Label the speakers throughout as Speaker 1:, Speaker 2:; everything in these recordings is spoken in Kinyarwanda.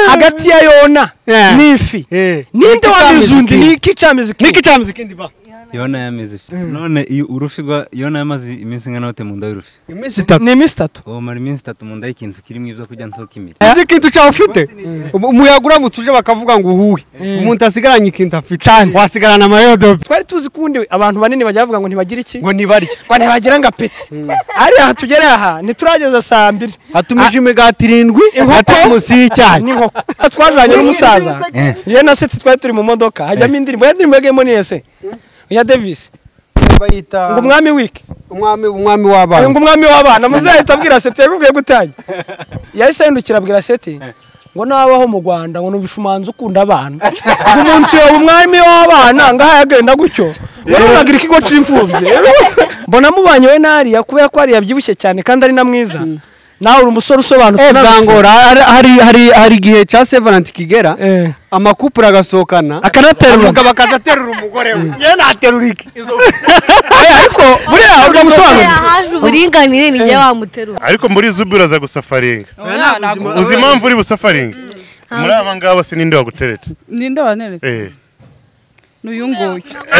Speaker 1: hagati ya Yona n'ifi ninde wabizundi niki camiziki
Speaker 2: ndiba
Speaker 3: Yona yamize ifi none urufigwa Yona yamaze iminsi ngana hote mu nda y'urufi
Speaker 2: iminsi 3
Speaker 1: ni iminsi 3
Speaker 3: o mara iminsi 3 mu nda y'ikintu kirimo ivyo kujya ntokimira
Speaker 2: uzi ikintu cyawe ufite umuyagura mutuje bakavuga ngo uhuwe umuntu asigaranye ikintu afite wasigarana amayodo
Speaker 1: twari tuzi kundi abantu banini bajya bavuga ngo ntibagira iki
Speaker 2: ngo nibarye
Speaker 1: ngo ntibagira ngapeti ari aha tugere aha niturageza saa 2
Speaker 2: hatumije imigati 7 hatamusi cyane
Speaker 1: n'inkoko twajanye n'umusaza je na seti twari turi mu modoka hajyamo indirimbo yagemo ni ese ya Davis
Speaker 2: bayita
Speaker 1: ngo umwami wiki
Speaker 2: umwami w'abana
Speaker 1: ngo umwami w'abana muzahita abwira seti yaguye gutaye yahise yindukira abwira seti ngo nabaho mu Rwanda ngo nubishumanza ukunda abana ngo umuntu yo umwami w'abana ngaha yagenda gutyo waragira ikigo c'imfuvye mbona mubanye we nari yakubera ko ari yabyibushye cyane kandi ari na mwiza nawe uri umusore usobanutse
Speaker 2: nangora hari gihe cha 70 kigera amakupura gasohokana
Speaker 1: akanaterura
Speaker 2: bakazaterura umugore we ye naterura iki
Speaker 1: ariko buriya urya musobanura
Speaker 4: haje uburinganire ni bya wamuterura
Speaker 5: ariko muri zubira za gusafaringa uzi impamvu uri busafaringa muri aba ngaba se ninde waguteretse
Speaker 6: ninde waneretse nuyunguye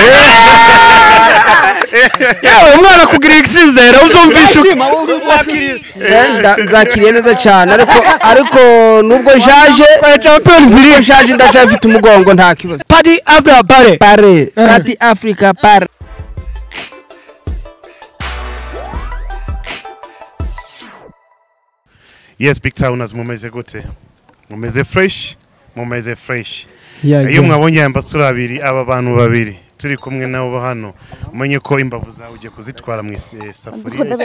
Speaker 1: yawe umwana kugira ikizere uzumvisha
Speaker 2: nzakiriye neza cyane ariko nubwo nshaje champions league nshaje ndacyafite umugongo nta kibazo
Speaker 1: Paddy Africa pare
Speaker 2: Paddy Africa pare
Speaker 5: Yes, Big Towners mumeze gute mumeze fresh iyo mwabonye ambasura abiri aba bantu babiri turi kumwe nabo hano umenye ko imbavu zawe ugiye kuzitwara mu safuriya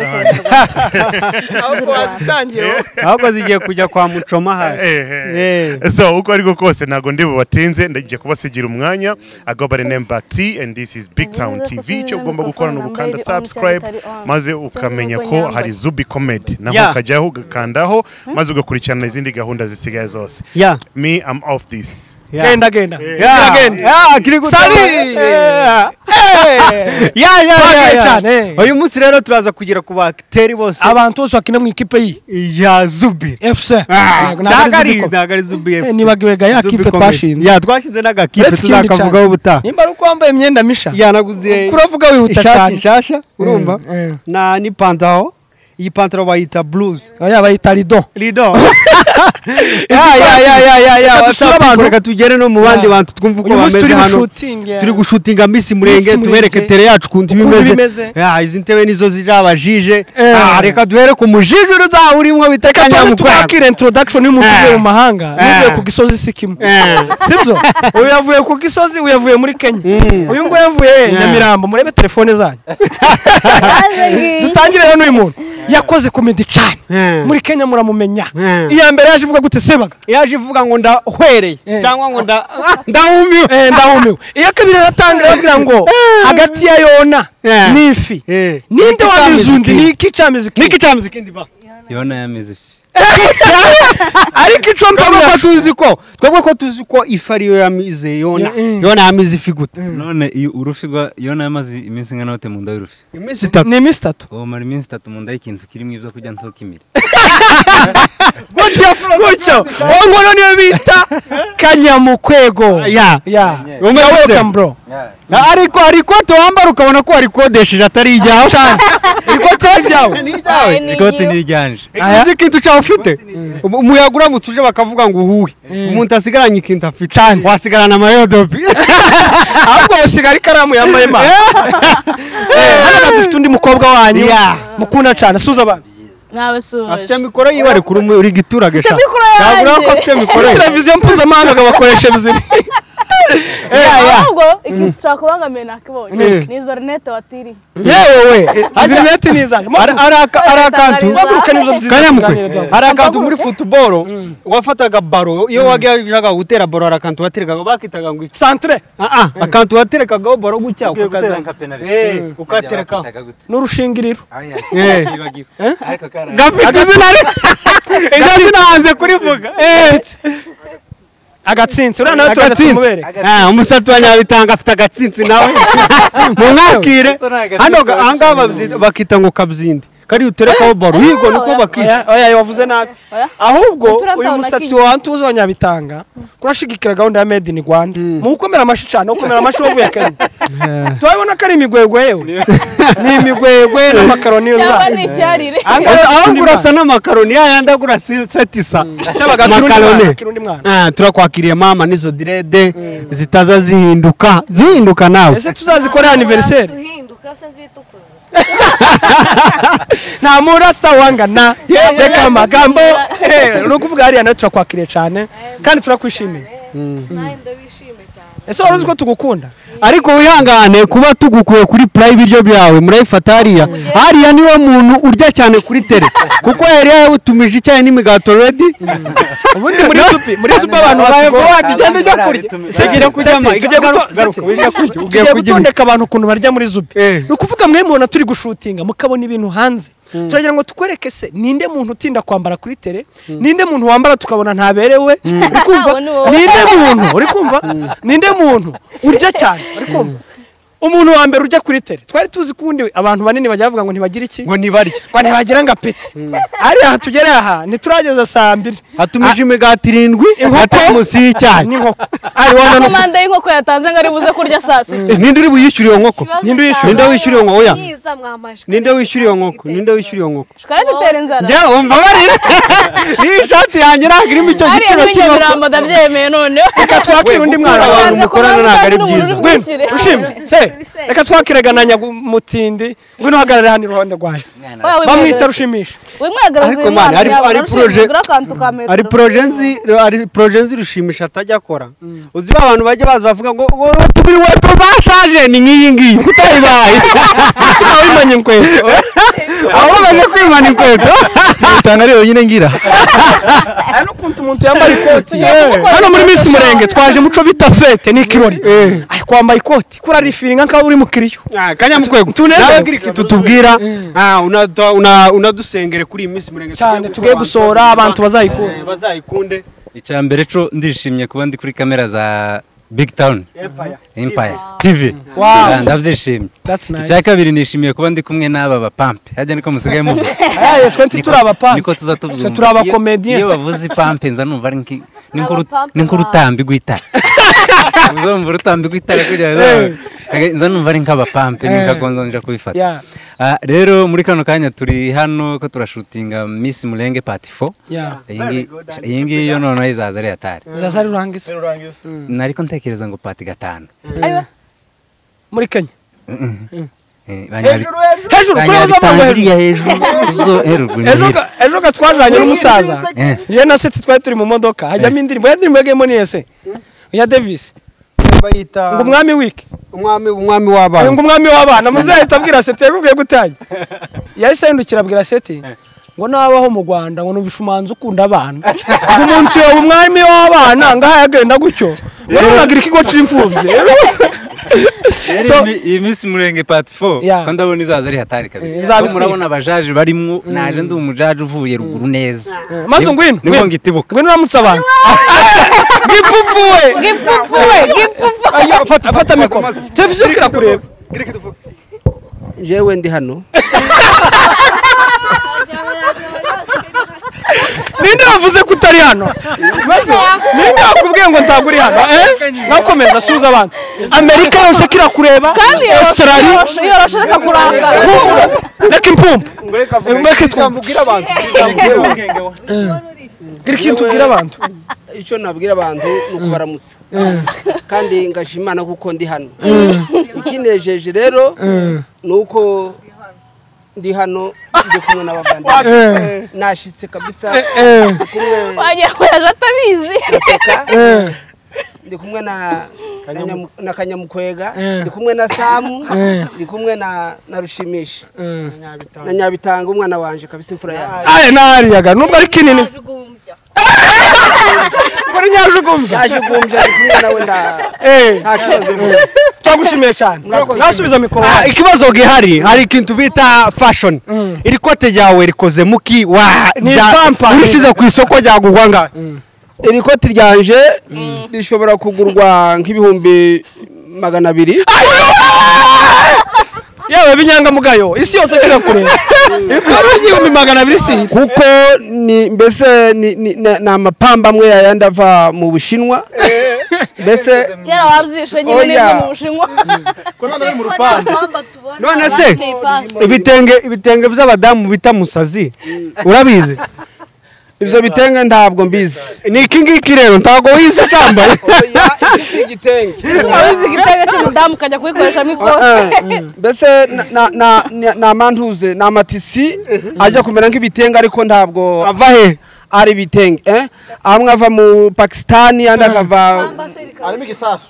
Speaker 2: ahubwo zigiye kujya kwa mucoma hari
Speaker 5: so uko ariko kose nago ndi bubatenze ndagiye kubasigira umwanya agobare name back T and this is Big Town TV cyo ugomba gukora no gukanda subscribe maze ukamenya ko hari Zubi Comedy naho kajyaho ugakandaho maze ugakurikirana izindi gahunda zisigaye zose me I'm off this
Speaker 1: genda
Speaker 2: kiri gutari uyu munsi rero turaza kugira ku bakteri bose
Speaker 1: abantu bose bakina mu ikipe
Speaker 2: ya Zubi
Speaker 1: FC
Speaker 2: nagari Zubi FC
Speaker 1: nibagiwe ga ya kipe twashinze
Speaker 2: twashinze n'agakipe tuzakavugaho ubutaha
Speaker 1: nimba uko wambaye imyenda misha
Speaker 2: naguze
Speaker 1: kuravuga wihuta cyane
Speaker 2: ishasha urumva na ni pantalo iyi pantalo bayita blues
Speaker 1: bayita rido
Speaker 2: reka tugere no mu bandi bantu twumva uko bameze hano turi gushutinga Miss Murenge tubereke tere yacu kundi bimeze izi ntebe nizo zirabajije reka duhere ku mujije uzahurimwe bitekanya mu kwa
Speaker 1: twakira introduction y'umuntu mu mahanga nivuye ku gisozi sikimo sibyo uyu yavuye ku gisozi uyavuye muri Kenya uyu ngo yavuye Nyamirambo murebe telefone zanyu dutangire rero n'uyu muntu yakoze comedy cyane muri Kenya muramumenya iya mbere yaje ivuga gute sebaga
Speaker 2: yaje ivuga ngo ndahwereye cyangwa ngo ndahumiwe
Speaker 1: iyo kabiri aratangira bagira ngo hagati ya Yona n'ifi ninde wabizundi niki camiziki
Speaker 2: ndiba
Speaker 3: Yona yamize ifi
Speaker 1: ariko ico
Speaker 2: twebwe ko tuzi ko ifariyo yamize Yona yamize ifi gute
Speaker 3: none urufigwa Yona yamaze iminsi ngana hote mu nda y'urufi
Speaker 2: iminsi 3
Speaker 1: ni iminsi 3
Speaker 3: o mara iminsi 3 mu nda y'ikintu kirimo ivyo kujya ntokimira
Speaker 1: gutyo ngono niyo bita kanyamukwego welcome bro
Speaker 2: ariko tuwambara ukabona ko ari kodesheje atari ijyaho
Speaker 3: ikote ni ryanje
Speaker 2: uzi ikintu cyawe ufite umuyagura mutuje bakavuga ngo uhuwe umuntu asigaranye ikintu afite wasigarana amayodopi
Speaker 1: ahubwo usigara ikaramu yambaye ma hano dufite undi mukobwa wanyu mukunda cyane suza abantu
Speaker 2: afite mikoro yiwe ari kuri giturage sha
Speaker 4: ntabwo
Speaker 2: ko afite mikoro
Speaker 1: televiziyo mpuzamahanga gabakoresha bizini
Speaker 4: ahubwo ikintu cyakubangamye nakibonye ni izo rinete watiri
Speaker 1: yewe izo rinete nizanje
Speaker 2: ari akantu muri football wafataga baro iyo wajyaga gutera baro ari akantu waterekaga bakitaga ngo
Speaker 1: centre
Speaker 2: akantu waterekagaho baro gutya ukaterekaho
Speaker 1: n'urushingiriro
Speaker 2: gafite izina hanze kurivuga
Speaker 1: agatsinzi ura nawe turatsinzi
Speaker 2: umusatsi wa Nyabitanga afite agatsinzi nawe mu mwakire hano anga bakita ngo kabyindi kari uterekaho baro higo niko bakira
Speaker 1: oya wavuze nabi ahubwo uyu musatsi wa Ntuzo wa Nyabitanga kurashigikira gahunda ya Made in Rwanda mu gukomera amashi cyane gukomera amashi wavuye Kenya twabona kari imigwegwe yewe ni imigwegwe n'amakaroni
Speaker 4: y'uza
Speaker 2: ahubwo urasa n'amakaroni yayandi agura setisa makaroni turakwakiriye mama nizo direde zitaza zihinduka nawe
Speaker 1: ese tuzazikorera anniversaire
Speaker 7: tuhinduka se nzitukuza
Speaker 1: nta murasa wangana reka amagambo no kuvuga hariya nayo turakwakiriye cyane kandi turakwishimiye
Speaker 7: nawe ndabishimiye cyane
Speaker 1: ese wari uzi ko tugukunda
Speaker 2: ariko wihangane kuba tugukuye kuri play ibiryo byawe murayifata hariya niwe muntu urya cyane kuri tele kuko yari yabutumije icyayi n'imigato ready
Speaker 1: ubundi muri supi abantu batugora
Speaker 2: cyane cyo kurya segira kujyama
Speaker 1: ugiye gutondeka abantu ukuntu barya muri zupi no kuvuga mwe mubona turi gushutinga mukabona ibintu hanze turagira ngo tukwereke se ninde muntu utinda kwambara kuri tele ninde muntu wambara tukabona ntaberewe uri kumva ninde muntu urya cyane uri kumva umuntu wa mbere urya kuri tele twari tuzi kundi abantu banini bajya bavuga ngo ntibagira iki
Speaker 2: ngo nibarya
Speaker 1: ngo ntibagira ngo apeti ari aha tugereye aha ntiturageza saa 2
Speaker 2: hatumije imigati 7 inkoko musi y'icyayi
Speaker 1: n'inkoko ari wana
Speaker 4: komanda y'inkoko yatanze ngo ari buze kurya saa 6
Speaker 2: ninde uri buyishyura iyo nkoko ninde wishyura iyo nkoko oya
Speaker 7: niza mwamashwe
Speaker 2: ninde wishyura iyo nkoko
Speaker 4: shikara bitera inzara
Speaker 2: njye umva barira ni shati yanjye nagirimo icyo giciro
Speaker 4: cy'inkoko ndabyemeye none
Speaker 1: reka twakira undi mwana
Speaker 2: abantu mukorana ntago ari byiza
Speaker 1: ushimye se reka twakiregananya mutindi ngwino hagarare hano iruhande rwayo bamwita rushimisha
Speaker 2: ariko man ari projet rushimisha atajya akora uzi abantu bajya baza bavuga ngo tubiri weto zashaje ni ngiyi ngiyi kutayibaye
Speaker 1: twabimanye inkweto
Speaker 2: aho baje kwimana inkweto
Speaker 3: utanga rero nyine ngira
Speaker 1: ano kuntu umuntu yambaye ikoti hano muri Miss Murenge twaje muco bita fete ni kirori ay kwambaye ikoti kurari feeling nka uri mukiriyo
Speaker 2: kanyamukwego tunagira ikintu tubwira unadusengere kuri Miss Murenge
Speaker 1: cyane tugiye gusohora abantu
Speaker 2: bazayikunde
Speaker 3: icyambere cyo ndishimye kuba ndi kuri kamera za Big Town Empire TV ndavyishimye icya kabiri nishimiye kuba ndi kumwe n'aba bapampe hajya niko musigaye mu
Speaker 1: twe turi abapampe
Speaker 3: niko tuzatubuzuma
Speaker 1: turi abakomedian
Speaker 3: iyo bavuze pampe nza numva ari n'inkuru utambi gwitara uzumva utambi gwitara kugira nza numva ari nk'abapampe nikagonza nja kubifata rero muri kano kanya turi hano ko turashutinga Miss Murenge part 4 iyi ngiyi yo none izaza ari atari
Speaker 1: izaza rurangiza
Speaker 3: nariko ntekereza ngo part 5
Speaker 1: muri Kenya
Speaker 2: hejuru
Speaker 1: ejo gatwajanye n'umusaza je na seti twari turi mu modoka hajyamo indirimbo yagemo ni ese ya Davis
Speaker 2: bayita
Speaker 1: ngo umwami wiki
Speaker 2: umwami w'abana
Speaker 1: ngo umwami w'abana muzahita abwira seti yaguye gutaye yahise yindukira abwira seti ngo nabaho mu Rwanda ngo nubishumanza ukunda abana ngo umuntu yo umwami w'abana ngaha yagenda gutyo baragira ikigo c'imfuvye
Speaker 3: iyi Miss Murenge part 4 kandi abone izaza ari hatari kabisa murabona abajaje barimwo naje ndi umujaje uvuye ruguru neza
Speaker 1: maso ngwino
Speaker 3: nibo ngitibuka
Speaker 1: ngwino uramutse abantu gipfufuwe fata mikoro televiziyo kirakureba
Speaker 8: jewe ndi hano
Speaker 1: ninde wavuze ko utari hano maze ninde wakubwiye ngo ntaguri hano nakomeza suza abantu Amerika yose kirakureba Australia
Speaker 4: yorashaka kuranga
Speaker 1: reka impumbu reka
Speaker 2: twambwira abantu
Speaker 1: reka tubwira abantu
Speaker 8: icyo nabwira abantu nuko baramutse kandi ngashimana kuko ndi hano ikinejeje rero nuko ndi hano ndi kumwe n'abavandimwe nashitse kabisa
Speaker 4: waje atabizi
Speaker 8: ndi kumwe na Kanyamukwega ndi kumwe na Samu ndi kumwe na Rushimisha na Nyabitanga umwana wanje kabisa imfura yawe
Speaker 1: nariyaga nubwo ari kinini kuri nyajugumbya
Speaker 8: nawe nta kibazo
Speaker 1: twagushimiye cyane nasubiza mikoro
Speaker 2: ikibazo gihari hari ikintu bita fashion iri kote ryawe rikoze muki urishize ku isoko ryagurwa ngahe
Speaker 8: iri koti ryanje rishobora kugurwa nk'ibihumbi 200
Speaker 1: yewe binyangamugayo isi yose kira kure igihumbi 200 si
Speaker 8: kuko ni mbese ni amapamba amwe yayandi ava mu Bushinwa mbese
Speaker 4: kera wabyishe nyine neza mu Bushinwa
Speaker 2: ko none mu rupande none se ibitenge by'abadamu bita musazi urabizi
Speaker 8: ibyo bitenge ntabwo mbizi
Speaker 2: ni iki ngiki rero ntabwo wize cyambaye
Speaker 8: igitenge
Speaker 4: wabizi igitenge cy'umudamu kajya kubikoresha mikose
Speaker 8: mbese na mantuze na matisi ajya kumera nk'ibitenge ariko ntabwo
Speaker 2: ava he
Speaker 8: ari bitenge amwe ava mu Pakistan andi akava
Speaker 5: arimo igisasu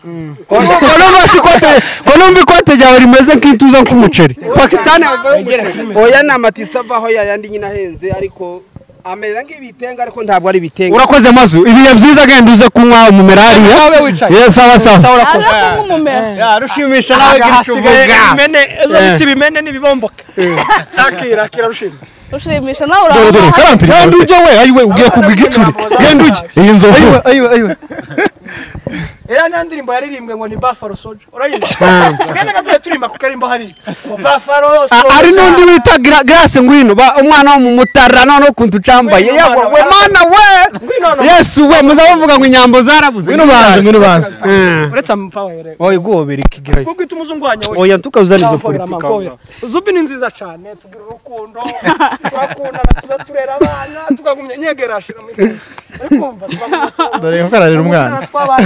Speaker 2: ko numva ikote ryawe rimeze nk'intuza nk'umuceri Pakistan
Speaker 8: oya na matisi avaho yayandi nyine ahenze ariko amera nk'ibitenge ariko ntabwo ari ibitenge
Speaker 2: urakoze mazu ibihe byiza genda uze kunywa umumerariya yes sawa sawa rushimisha nawe gicuvuga
Speaker 1: biti bimene n'ibibomboka akira
Speaker 4: ushimisha nawe
Speaker 2: dore karampiri kandi uje we ayiwe ugiye kugwa igicuri genda uje iyi nzovu ayiwe
Speaker 1: era nandirimbo yaririmbwe ngo ni Buffalo Soldier urayizi kandi gato turimba ku karimbo hari Buffalo Soldier
Speaker 2: ari nundi wita Grace ngwino umwana wo mu Mutara none ukuntu ucambaye yabo we mana we Yesu we muzavuga ngo inyambo zarabuze ngwino banze
Speaker 1: uretse ampawe rero
Speaker 2: oye gobera ikigirayo
Speaker 1: kuko itumuzungwanya we
Speaker 2: oya tukazanizo politika
Speaker 1: Zubi ni nziza cyane tugira urukundo turakunda tuzaturera abana tukagumya nyegerashira mu kazi ariko umva
Speaker 5: dore ko kararira umwana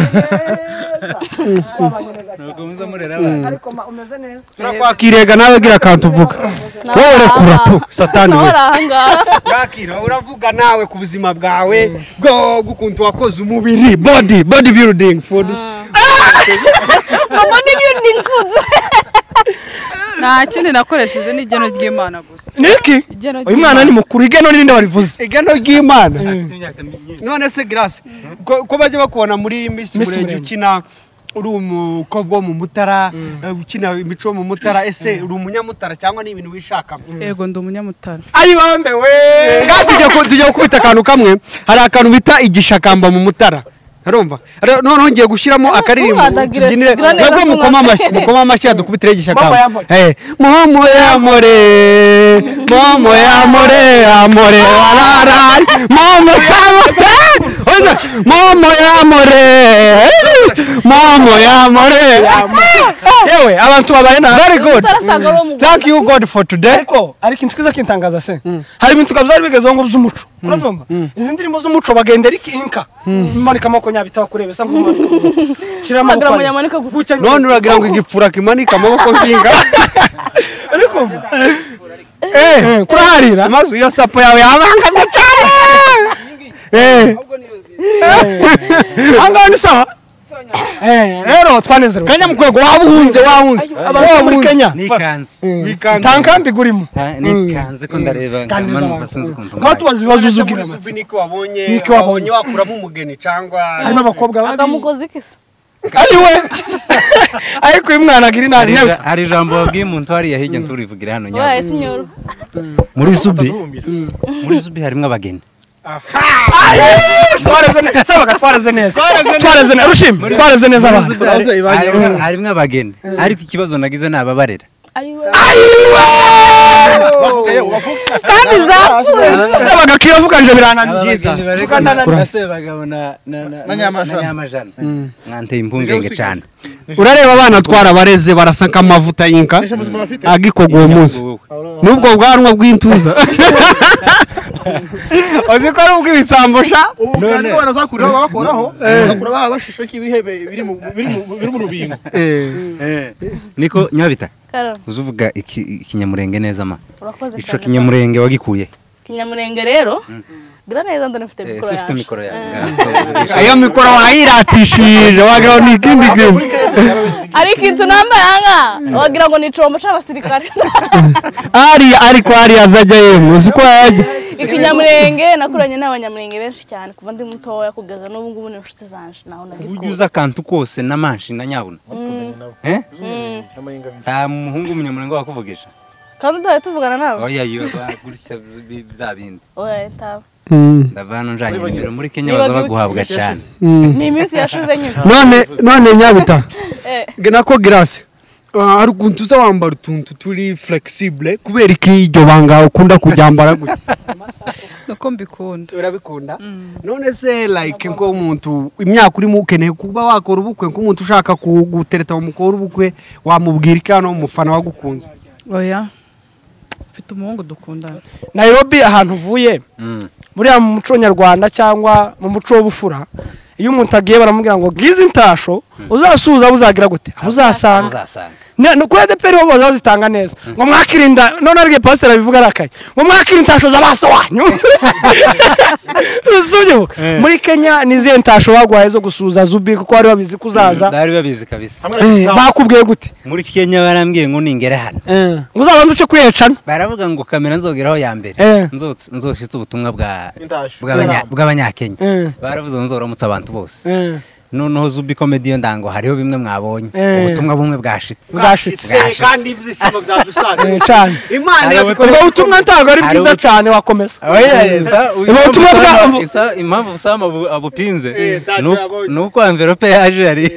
Speaker 2: turakwakirega nawe gira kantu uvuga wowe rekura tu satani we yakira uravuga nawe ku buzima bwawe bwo gukuntu wakoze umubiri body building food
Speaker 4: body building food nta kindi nakoresheje n'igeno ry'Imana gusa
Speaker 1: niki uyu mwana ni mukuru igeno n'irinde barivuze
Speaker 2: igeno ry'Imana none se Grace ko baje bakubona muri Miss Murenge ukina uri umukobwa wo mu Mutara ukina imico mu Mutara ese uri umunyamutara cyangwa ni ibintu wishaka
Speaker 6: yego ndi umunyamutara
Speaker 1: ayibambe we
Speaker 2: tujya gukubita akantu kamwe hari akantu bita igishakamba mu Mutara urumva none ngiye gushiramo akaririmbo tubyinire nabwo mukoma amashyi adukubitire igishakamba momo ya more wararari momo ya more
Speaker 1: yewe abantu babaye na
Speaker 2: very good thank you God for today
Speaker 1: ariko intukiza kintangaza se hari ibintu kabyari bigezeho ngo by'umuco urumva izi ndirimbo z'umuco bagendera inka manika amako nyabita kurebesa nk'umanika shirama
Speaker 4: guca
Speaker 2: none uragira ngo igipfura kimanika amaboko nk'inka
Speaker 1: ariko kuraharira
Speaker 2: amazu yo sapo yawe yabangamye cyane
Speaker 1: anga ni sawa rero twanezerewe
Speaker 2: Kenya mukwego wahunze
Speaker 1: abantu muri Kenya
Speaker 3: nikanze
Speaker 1: tankambi gurimo
Speaker 3: nikanze ko ndareba ngamanu basunze kuntu
Speaker 1: ko tubazi bazuzugira
Speaker 2: amatsi niko wabonye wakuramo umugeni cyangwa
Speaker 1: harimo abakobwa babi
Speaker 4: akamukoze ikisa
Speaker 1: ariwe ariko uyu mwana agira inani
Speaker 3: hari ijambo wabwiye umuntu hariya hirya nturivugira hano
Speaker 4: waye sinyoro
Speaker 3: muri Zubi harimo abageni
Speaker 1: twareze neza rushimwe
Speaker 3: harimo abageni ariko ikibazo nagize ni ababarera
Speaker 4: kandi zapfuye
Speaker 1: bagakiyavuga nje birananiye
Speaker 3: bagabona na nyamajana mwanteye impungenge cyane
Speaker 2: urareba abana twarabareze barasa nk'amavuta y'inka agikoga uwo munsi n'ubwo bwanwa bw'intuza uzi ko ari ubw'ibisambusha
Speaker 5: none barazakurira bakoraho bakura babashisho k'ibihebe biri mu rubingo
Speaker 3: niko nyabita uzuvuga ikinyamurenge neza ma ico kinyamurenge wagikuye
Speaker 4: kinyamurenge rero gira neza ndafite
Speaker 3: mikoro ya
Speaker 2: ayo mikoro wayiratishije wagira ni ikindi kintu
Speaker 4: ari ikintu nambaye anga wagira ngo ni icombo c'abasirikare
Speaker 2: ariko azajya yemwe uzi ko yajya
Speaker 4: ikinyamurenge nakuranye n'abanyamurenge benshi cyane kuva ndi mutoya kugeza n'ubu ngubu ni inshuti zanje naho nagikuye
Speaker 3: ujuza kantu kose na manshi na nyabuna nta muhungu umunyamurenge wakuvugisha
Speaker 4: kandi ndaye tuvugana nawe
Speaker 3: oya gutya bya bindi
Speaker 4: oya taba
Speaker 3: ndavana njanye nimero muri Kenya baza guhabwa cyane
Speaker 4: ni iminsi yashize nyine
Speaker 2: none nyabita nako Grace hari ukuntu uza wambara utuntu turi flexible kubera iki iryo banga ukunda kujyambara gutya
Speaker 6: nuko mbikunda
Speaker 2: urabikunda none se like nko umuntu imyaka urimo ukeneye kuba wakora ubukwe nk'umuntu ushaka gutereta umukora ubukwe wamubwira iki hano umufana wagukunze
Speaker 6: oya mfite umuhungu dukundana
Speaker 1: Nairobi ahantu uvuye buriya mu muco nyarwanda cyangwa mu muco w'ubufura iyo umuntu agiye baramubwira ngo gize intasho uzasuza uzagira gute uzasanga kuri ADPR bo bazitanga neza ngo mwakirinda none arige pastor abivuga arakaye ngo mwakirinda intasho z'abaso wanyu usunyo muri Kenya nize intasho bagwaye zo gusuza Zubi kuko ari babizi kuzaza
Speaker 3: bari babizi kabisa
Speaker 1: bakubwiye gute
Speaker 3: muri Kenya barambwiye ngo ningere hano
Speaker 1: ngo uzabanze uce kwiyecana
Speaker 3: baravuga ngo kamera nzogeraho ya mbere nzoshitse ubutumwa bw'abanyakenya baravuze nzoramutsa abantu bose noneho Zubi comedy ndango hariho bimwe mwabonye ubutumwa bumwe bwashitse
Speaker 2: kandi ibyishimo byadusanze
Speaker 1: cyane
Speaker 2: Imana
Speaker 1: yakora ubutumwa ntago ari bwiza cyane wakomeza
Speaker 3: ubutumwa impamvu usama abupinze nuko envelope yaje yari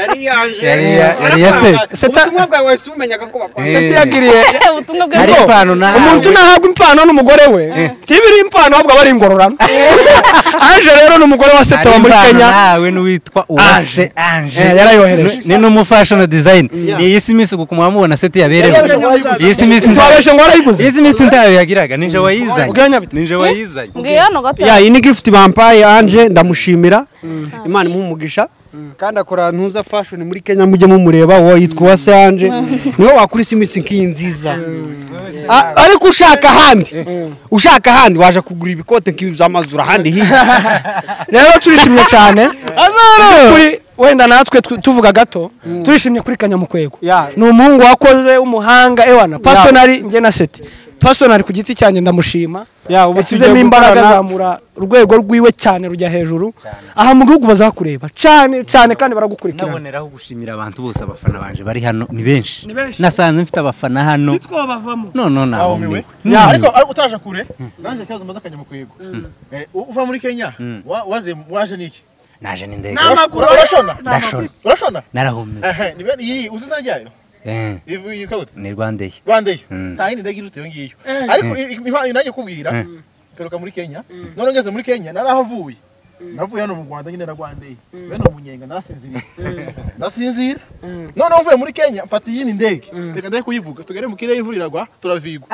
Speaker 3: yase
Speaker 2: ubutumwa bwawe wese umenyaga ko bakwase
Speaker 1: yagiriye
Speaker 4: ubutumwa bwa
Speaker 3: ari impano na
Speaker 1: umuntu nahabwa impano n'umugore we tibiri impano ahubwo bari ingororano Anje rero n'umugore wa Seta wa muri Kenya
Speaker 3: nawe n'uwitwa Uwase Anje
Speaker 1: yarayohereje
Speaker 3: ni n'umufashion design ni isi misi kukumwamubona Seta yaberewe isi misi
Speaker 1: twabeshe ngo arayiguze
Speaker 3: isi misi ntayo yagiraga ninje wayizanye
Speaker 4: mbwiye hano gato
Speaker 2: iyi ni gift vampire Anje ndamushimira Imana imuhumugisha kandi akora ntuza fashion muri Kenya mujye mumureba wo yitwa Uwase Anje niwe wakuri simisi nkiyi nziza ariko ushaka handi waje kugura ibikote nk'ibi by'amazura handi
Speaker 1: rero turishimye cyane kuri wenda natwe tuvuga gato turishimye kuri Kanyamukwego ni umuhungu wakoze umuhanga ewana personally nge na Seti personally ku giti cyanjye ndamushima ubusizemo imbaraga zamura urwego rwiwe cyane rujya hejuru aha mu gihugu bazakureba cyane kandi baragukurikira
Speaker 3: naboneraho gushimira abantu bose abafana banje bari hano ni benshi nasanze mfite abafana hano naho
Speaker 9: ariko utaje kure nanje kazo maze Kanyamukwego uva muri Kenya waje niki
Speaker 3: naje n'indege
Speaker 9: urashona
Speaker 3: narahumye
Speaker 9: iyi uziza ryayo ivu yitwa
Speaker 3: ni Rwandeye
Speaker 9: nta yindi ndege irute yo ngiyo ariko nanjye kubwira peruka muri Kenya none ngeze muri Kenya narahavuye navuye hano mu Rwanda nyine na Rwandeye bene umunyenga nasinzira none uvuye muri Kenya mfata iyi ndege reka ndaye kuyivuga tugere mu kirere ivuriragwa turavigwa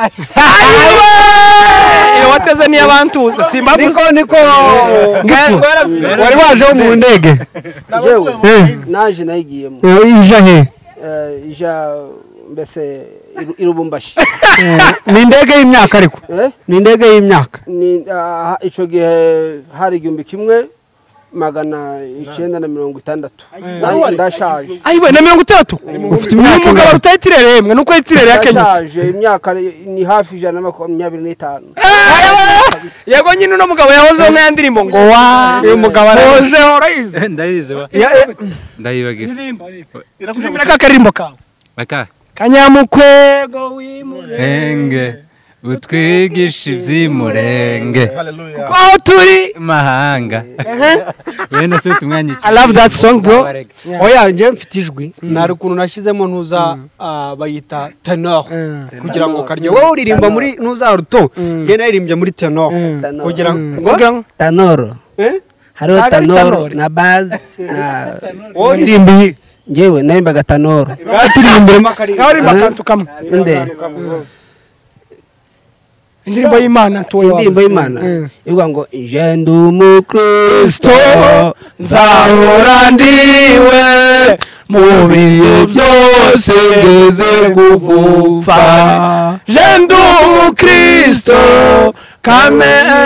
Speaker 1: wateze ni abantuza simba
Speaker 2: niko wari waje mu ndege
Speaker 8: naje nayigiyemo ija mbese irubumbashi
Speaker 2: ni indege y'imyaka ariko ni indege y'imyaka
Speaker 8: ico gihe hari 1960 ndashaje
Speaker 1: ayiwe na 30 ufite imyaka umugabo utayitirere yemwe nuko yitirere
Speaker 8: yakenyutse imyaka ni hafi 125
Speaker 1: yego nyine no mugabo yahoze nka ndirimbo ngo wa uyu mugabo arahoze urayize
Speaker 3: ndayibagira
Speaker 1: irakushimira ka karimbo kawe
Speaker 3: baka
Speaker 1: Kanyamukwego w'imurenge
Speaker 3: utwigisha iby'imurenge
Speaker 1: kuko aho turi
Speaker 3: mahanga wenda se tumwanya iki
Speaker 1: I love that song bro
Speaker 2: oya nje mfite ijwi nari ukuntu nashyizemo ntuza bayita tenor kugira ngo karye wowe uririmba muri ntuza ruto nge naririmbye muri tenor kugira ngo
Speaker 8: tenor hariho tenor na bass na
Speaker 2: wowe uririmbiye
Speaker 8: ngewe narimbaga tenor
Speaker 2: turirimbiremo
Speaker 1: nawe uririmba akantu kamwe indirimbo y'Imana
Speaker 8: indirimbo y'Imana ivuga ngo je ndi umukristo
Speaker 1: nzahora ndiwe mu bihe byose ngeze gupfa je ndi umukristo kamera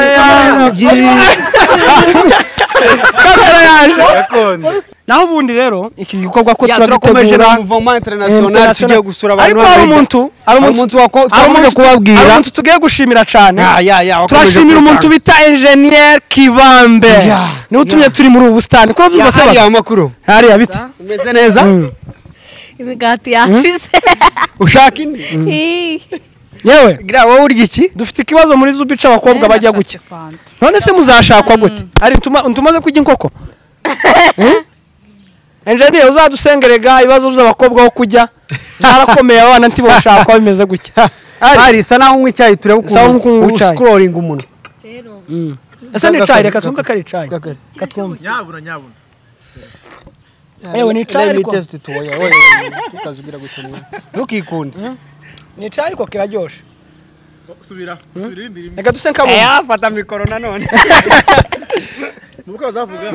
Speaker 1: yaje naho ubundi rero iki gikorwa ko
Speaker 2: turakomeje mouvement international tugiye gusura abantu
Speaker 1: ariko hari umuntu
Speaker 2: kubabwira
Speaker 1: hari umuntu tugiye gushimira cyane turashimira umuntu bita Engineer Kibambe ni utumye turi muri ubu busitani ko byumva se
Speaker 2: hari amakuru
Speaker 1: hari abiti
Speaker 2: umeze neza
Speaker 4: imigati yashize
Speaker 2: ushaka indi
Speaker 1: yewe
Speaker 2: gira wowe urya iki
Speaker 1: dufite ikibazo muri Zubica abakobwa bajya gucya none se muzashakwa gute ari ntumaze kujya inkoko engineer uzadusengerega ibibazo by'abakobwa aho kujya narakomeye abana ntibashaka bimeze gutya
Speaker 2: ari sana unywa icyayi turebe ukuntu scrolling umuntu
Speaker 7: rero
Speaker 1: ese ni icyayi reka twumve ko ari icyayi katwumve
Speaker 9: nyabuna
Speaker 1: yewe ni icyayi ariko
Speaker 2: test tuoya wewe tukazugira gutumwa ntukikunde
Speaker 1: ni icyayi ariko kiraryoshe
Speaker 9: subira indi
Speaker 1: reka dusenka
Speaker 2: fata mikoro nanone
Speaker 9: muko zavuga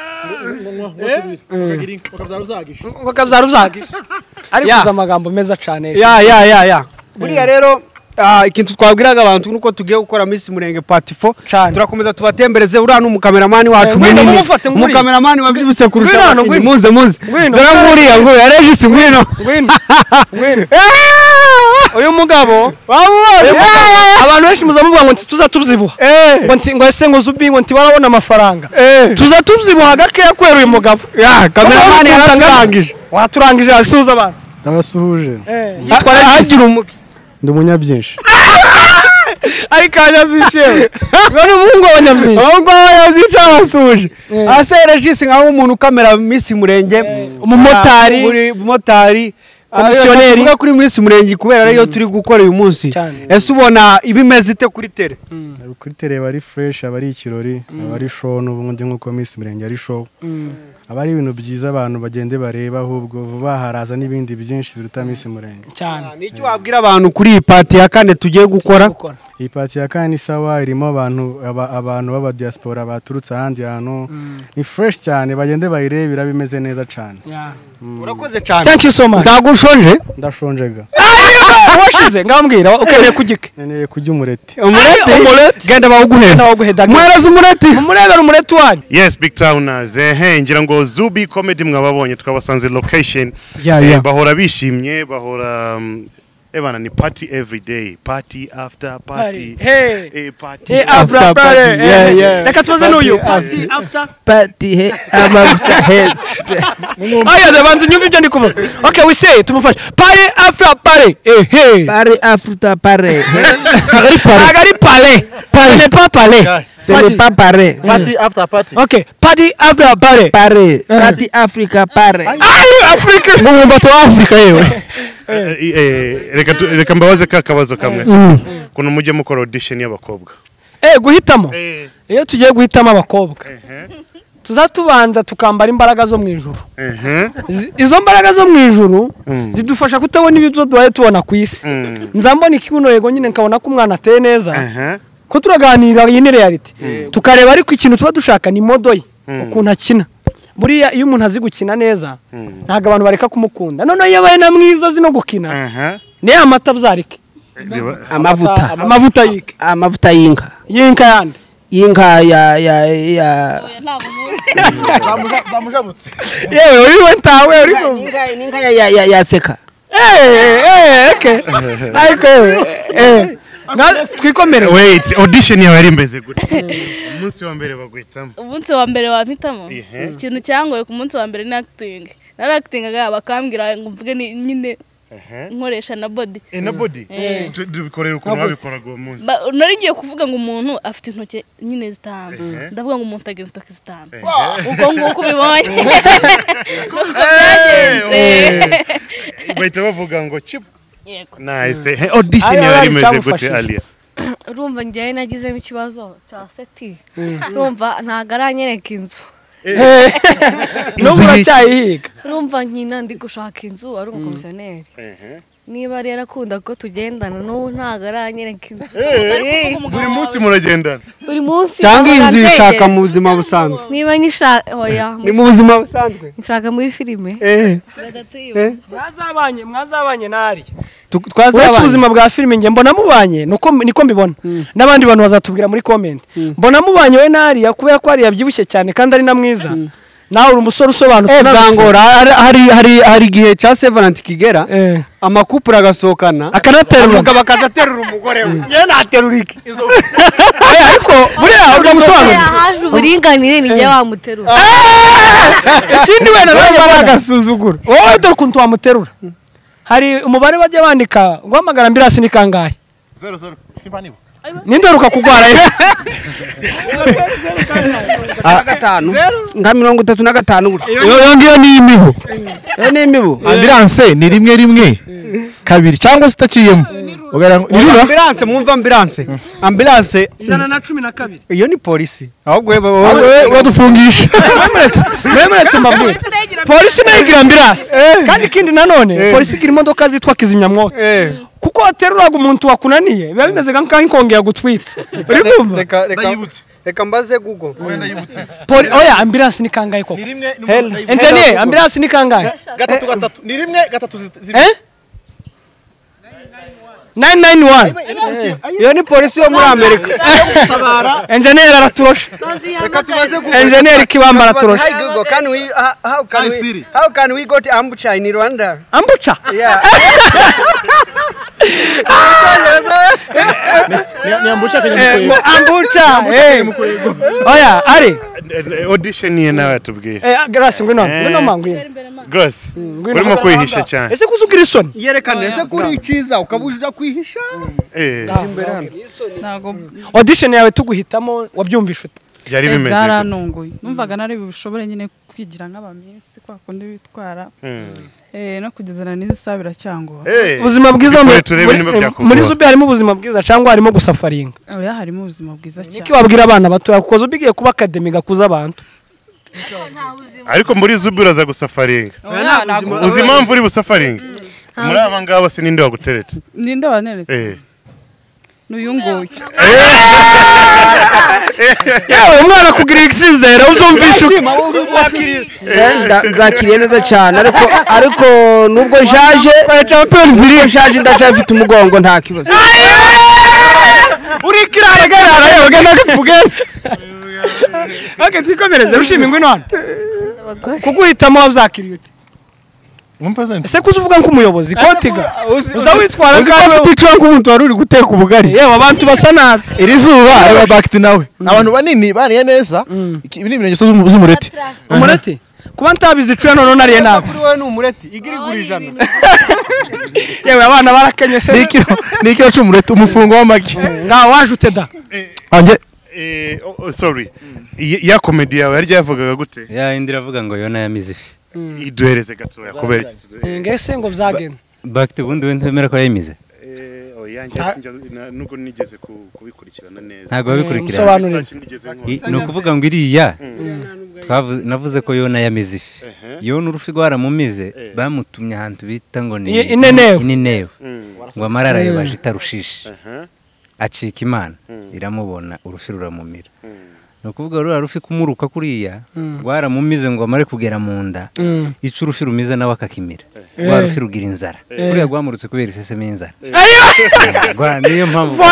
Speaker 1: ngo kabzaruzagisha ari kuza amagambo meza cyane
Speaker 2: ya buriya rero ikintu twabwiraga abantu nuko tugiye gukora Miss Murenge Part 4 turakomeza tubatembereze uriya n'umukameramani wacu munini umukameramani wabyibutse kurusha muze dore nguriya ngo yarejise ngwino
Speaker 1: uyu mugabo abantu benshi muzamuvuga ngo tuza tubyibuha ngo ese ngo Zubi ngo ntibarabona amafaranga tuza tubyibuha gake yakwera uyu mugabo
Speaker 2: kameramani yaraturangije
Speaker 1: waturangije asuhuza abantu
Speaker 10: ndabasuhuje
Speaker 1: yitwa
Speaker 2: agira umuke
Speaker 10: ndi umunyabyinshi
Speaker 1: ariko anyazishewe ngo umuhungu w'abanyabyinshi
Speaker 2: ahubwo yazisha abasuje asere jisi nkaho umuntu kamera Miss Murenge umumotari komisiyoneri uvuga kuri Miss Murenge kubera ariyo turi gukora uyu munsi ese ubona ibimeze ite kuri tele
Speaker 10: kuri tele bari fresh abari ikirori abari show n'ubundi nkuko Miss Murenge ari show abari ibintu byiza abantu bagende bareba ahubwo vuba haraza n'ibindi byinshi biruta Miss Murenge
Speaker 1: cyane
Speaker 2: nicyo wabwira abantu kuri iyi party ya kane tugiye gukora
Speaker 10: iyi party ya kane sawa irimo abantu baba diaspora baturutse ahandi hantu ni fresh cyane bagende bayirebera bimeze neza cyane
Speaker 2: urakoze cyane
Speaker 1: thank you so much
Speaker 2: ndagushonje
Speaker 10: ndashonjega
Speaker 1: washize ngambwira ukeneye kugike
Speaker 10: nkeneye kujya umureti
Speaker 2: genda bawuguheza mwereza umureti wanyu
Speaker 5: yes big towners ngira ngo Zubi Comedy mwababonye twabasanze location bahora bishimye bahora Ebana ni party every day, party after party. Party
Speaker 1: after party. Reka tubaze n'uyu party after
Speaker 8: party after
Speaker 1: aya ndabanza nyumva ibyo ndi kuvuga. Okay, we say tumufashe. Party after party.
Speaker 8: Party after party.
Speaker 1: Agari party. Ce n'est pas parler.
Speaker 8: Ce n'est pas parler.
Speaker 9: Party after party.
Speaker 1: Okay, party after party.
Speaker 8: Party Africa party.
Speaker 1: Africa.
Speaker 2: Mumbato Africa yewe.
Speaker 5: Reka mbabaze ka kabazo kamwe kuno mujye mukora audition y'abakobwa
Speaker 1: guhitamo iyo tugiye guhitamo abakobwa tuzatubanza tukambara imbaraga zo mu ijuru izo mbaraga zo mu ijuru zidufasha kutabona ibyo duhaye tubona ku isi nzambona ikibuno yego nyine nkabona ko umwana ateye neza ko turaganira iyi ni reality tukareba ariko ikintu tuba dushaka ni modoyi ukuntu akina buriya iyo umuntu azi gukina neza ntago abantu bareka kumukunda none iyo yabaye na mwiza zino gukina ni amata byarike
Speaker 8: amavuta y'inka
Speaker 1: yandi
Speaker 8: y'inka ya
Speaker 9: zamujabutse
Speaker 1: yewe uri ntawe uri
Speaker 8: n'inka ya seka
Speaker 1: okay ariko twikomere
Speaker 5: wait audition yawe yari imbeze gute umunsi wa mbere bagwitamo
Speaker 4: umunsi wa mbere wampitamo ikintu cyangoye ku munsi wa mbere ni acting naractingaga bakambwira ngo mvuge nyine nkoresha na body
Speaker 5: na body dubikorera uko mwabikoraga uwo munsi
Speaker 4: nari ngiye kuvuga ngo umuntu afite intoki nyine zitanu ndavuga ngo umuntu agira intoki zitanu uko nguko ubibonye nuko byagenze
Speaker 5: bahita bavuga ngo chip nice audition yari imeze gute Alia
Speaker 7: urumva njyewe nagizemo ikibazo cya seti urumva ntago aranyereka inzu
Speaker 1: n'ubu uracyayihiga
Speaker 7: urumva nkina ndi gushaka inzu ari umukomisiyoneri niba rero akunda ko tugendana n'ubu ntago aranyereka inzu
Speaker 5: buri munsi muragendana
Speaker 7: buri munsi
Speaker 2: cyangwa inzu ishaka mu buzima busanzwe
Speaker 7: niba nyishaka hoya
Speaker 2: ni mu buzima busanzwe
Speaker 7: nshaka muri filime
Speaker 1: mwazabanye nari
Speaker 2: twazabanye
Speaker 1: ubuzima bwa filime nge mbona mubanye niko mbibona n'abandi bantu bazatubwira muri comment mbona mubanye we nari kubera ko ari yabyibushye cyane kandi ari na mwiza nawe uri umusore usobanutse
Speaker 2: bwangora hari igihe cya Sevenant kigera amakupura agasohokana
Speaker 1: akanaterura
Speaker 2: umugabo akazaterura umugore we ye naterura iki
Speaker 1: ariko buriya urwo gusobanura
Speaker 7: haje uburinganire ni njye wamuterura
Speaker 1: ikindi wenda nawe
Speaker 2: agasuzugura
Speaker 1: wowe dore ukuntu wamuterura hari umubare bajya bandika guhamagara ambirasi ni kangahe
Speaker 9: 00 simba nibo
Speaker 1: ninde uheruka kugwara
Speaker 8: nka 35 gutya
Speaker 9: iyo ngiyo ni imibu
Speaker 8: ni imibu
Speaker 9: ambulance ni rimwe kabiri cyangwa se itaciyemo
Speaker 2: ambulance mwumva ambulance
Speaker 1: 112
Speaker 2: iyo ni polisi ahubwo
Speaker 9: uradufungisha
Speaker 1: mwemetse mbabwira polisi nayo igira ambulance kandi ikindi nanone polisi igira imodoka zitwa kizimyamwoto kuko wateruraga umuntu wakunaniye biba bimeze nk'aho inkongi yagutwitse uri kumva
Speaker 2: reka mbaze Google
Speaker 1: oya ambulance ni kangahe koko engineer ambulance ni kangahe
Speaker 9: 3 ni rimwe 3
Speaker 1: 991
Speaker 2: iyo ni polisi yo muri Amerika
Speaker 1: engineer araturosha
Speaker 2: reka tumaze Google
Speaker 1: engineer kibamba araturosha
Speaker 2: Hi Google how can we go to Ambucha in Rwanda
Speaker 1: Ambucha
Speaker 2: yeah
Speaker 9: ni Ambucha
Speaker 1: Ambucha oya ari
Speaker 5: audition ye nawe tubwiye
Speaker 1: Grace ngwino mangwino
Speaker 5: Grace urimo kwihisha cyane
Speaker 1: ese kuzugira isoni
Speaker 2: yerekana ese kuri iciza ukabuja kwihisha
Speaker 6: Nago
Speaker 1: audition yawe tuguhitamo wabyumvishe
Speaker 5: byari bimeze
Speaker 6: byaranunguye numvaga nari bishobore nyine kwigira nk'abaminsi kwa kundi bitwara no kugezana n'izisabira cyangwa
Speaker 1: ubuzima bwiza muri Zubi harimo ubuzima bwiza cyangwa harimo gusafaringa
Speaker 6: oya harimo ubuzima bwiza cyane
Speaker 1: niki wabwira abana bato kuko Zubi giye kuba academy gakuza abantu
Speaker 5: ariko muri Zubi uraza gusafaringa uzi impamvu uri busafaringa muri aba ngaba se ninde waguteretse
Speaker 6: ninde waneretse nuyunguye
Speaker 1: yawe umwana kugira ikizere uzumvisha
Speaker 8: nzakiriye neza cyane ariko nubwo nshaje
Speaker 1: champions
Speaker 8: ziri nshaje ndacyafite umugongo nta kibazo
Speaker 1: uri kiraragara yewe genda kuvuge okay tikomereze ushimye ngwino hano kuguhitamo wazakiriye ute ese kuzuvuga nk'umuyobozi kotiga uzawitwara
Speaker 9: ngaho ufite icwangu umuntu wari uri guteka ubugari
Speaker 1: yewe abantu basa nabi
Speaker 9: iri zuba areba bakiti nawe abantu banini baniye neza ibi ni ibimenyetso z'umureti
Speaker 1: umureti kuba ntabizi cuya none nariye nabi
Speaker 2: kuri wowe ni umureti igirigura ijana
Speaker 1: yewe abana barakenye se
Speaker 9: ni kilo cy'umureti umufungo w'amagi
Speaker 1: ngaho waje uteda
Speaker 9: anje
Speaker 5: sorry ya comedy yawe yari yavugaga gute
Speaker 3: ya indira avuga ngo Yona yamize ifi
Speaker 5: iduhereze gatoya kubera
Speaker 1: ngese ngo byagenda
Speaker 3: bakite ubundi we ntemera ko yamize
Speaker 5: nuko nigeze kubikurikirana neza
Speaker 3: ntago babikurikirana ni ukuvuga ngo iriya navuze ko Yona yamize ifi Yona urufi rwaramumize bamutumye ahantu bita ngo ni inenewe ngo amarara yabaje itarushishe acika imana iramubona urufi ruramumira nukuvuga rura rufi kumuruka kuriya rwaramumize ngo amare kugera mu nda ico urufi rumize nawe akakimira rwa rufi rugira inzara kuriya rwamurutse kubera iseseme y'inzara niyo mpamvu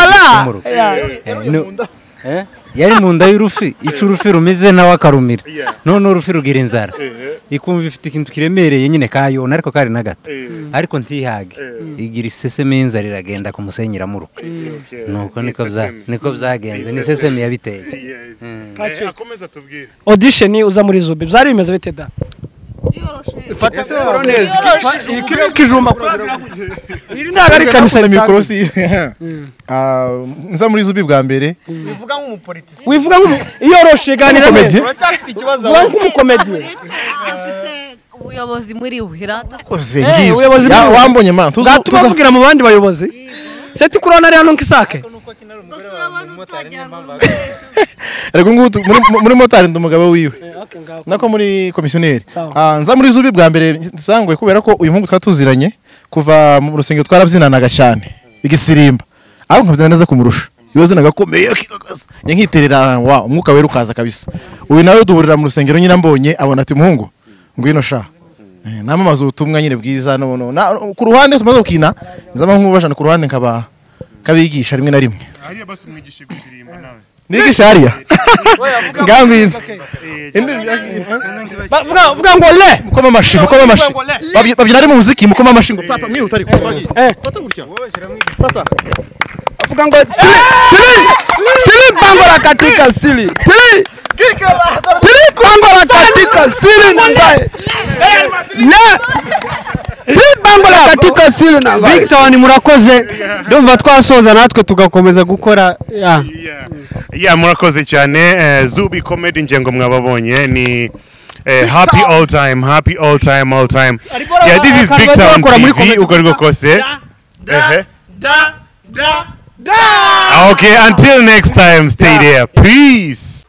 Speaker 3: yari mu nda y'urufi ico urufi rumize nawe akarumira none urufi rugira inzara ikumva ifite ikintu kiremereye nyine kayona ariko kari na gato ariko ntihage igira iseseme y'inzara iragenda ku musenyi iramuruka nuko niko byagenze ni seseme yabiteye
Speaker 5: akomeza tubwire
Speaker 1: audition uza muri Zubi byari bimeze bite da
Speaker 2: fata se waroneze
Speaker 1: kijumba iri ndagari kanisa
Speaker 9: mikorosi nza muri Zubi bwa mbere
Speaker 2: bivuga nk'umupolitisi
Speaker 1: wivuga iyoroshe ganira neza
Speaker 2: uracyafite ikibazo
Speaker 1: vuga nk'umukomedi
Speaker 7: ubuyobozi muri uhirata
Speaker 9: koze ngiye wambonye man
Speaker 1: tuvugira mu bandi bayobozi seti kurona ari hano nkisake
Speaker 9: Erego ngutu muri motari ndumugabo wiwe nako muri komisioneri nza muri Zubi bwa mbere nsangwe kubera ko uyu mungu twatuziranye kuva mu rusengero twarabyinanaga cyane igisirimba aho nkabyina neza kumurusha ibibazo nagakomeye akigagaza nkiterera wa umwuka wera ukaza kabisa uyu nawe duhurira mu rusengero nyina mbonye abona ati muhungu ngwino sha namamaza ubutumwa nyine bwiza ku ruhande tumaze gukina nzama nk'ubashana ku ruhande nkaba kabigisha rimwe na rimwe
Speaker 5: hariya basi umwigishe gusirimba nawe
Speaker 9: nigisha hariya ngambira
Speaker 1: vuga ngo le
Speaker 9: mukoma amashi babyina ari mu muziki mukoma amashi ngo papa mwihuta ariko fata gutya fata
Speaker 8: avuga ngo tili bangora katika sili tili bangora katika sili ngai ne Bambala katika sile na
Speaker 2: Victor murakoze ndumva twasoza natwe tugakomeza gukora
Speaker 5: murakoze cyane Zubi Comedy ngengo mwababonye ni happy all time this is Big Town TV uko kose okay until next time stay there peace